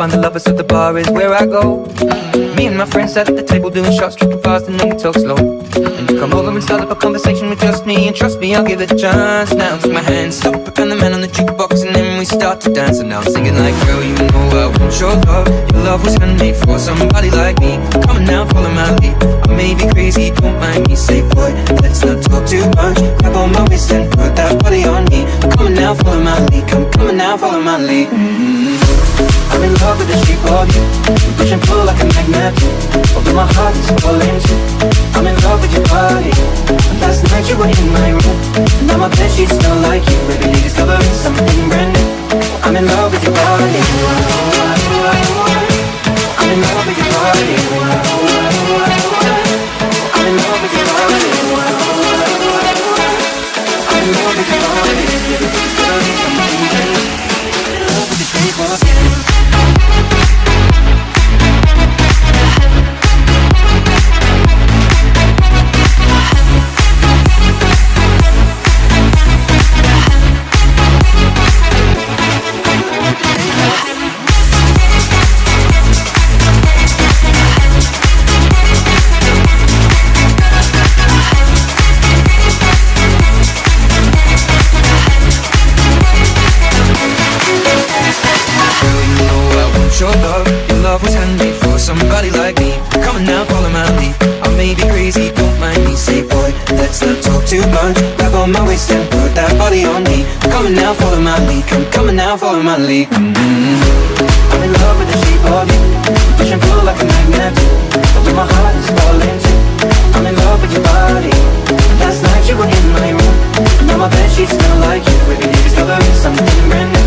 find the lovers, so the bar is where I go. Me and my friends sat at the table doing shots, tripping fast, and then we talk slow. And you come over and start up a conversation with just me, and trust me, I'll give it a chance. Now take my hand, stop, and the man on the jukebox, and then we start to dance. And now I'm singing like, girl, you know I want your love. Your love was handmade for somebody like me. Come on now, follow my lead. I may be crazy, don't mind me. Say, boy, let's not talk too much. Grab on my waist and put that body on me. Come on now, follow my lead. Come on now, follow my lead. I'm in love with the shape of you. We push and pull like a magnet. Although my heart is falling too. I'm in love with your body. And last night you were in my room. Now my bedsheets smell like you. Every day discovering something brand new. I'm in love with your body. I'm in love with your body. I'm in love with your body. I'm in love with your body. Every day discovering something brand new. In love with the shape of you. Your love was handmade for somebody like me. Come on now, follow my lead. I may be crazy, don't mind me. Say, boy, let's not talk too much. Grab on my waist and put that body on me. Come on now, follow my lead. Come on now, follow my lead. I'm in love with the shape of you. Push and pull like a magnet. Although my heart is falling too. I'm in love with your body. Last night you were in my room. Now my bedsheets smell like you. Every day discovering something brand new.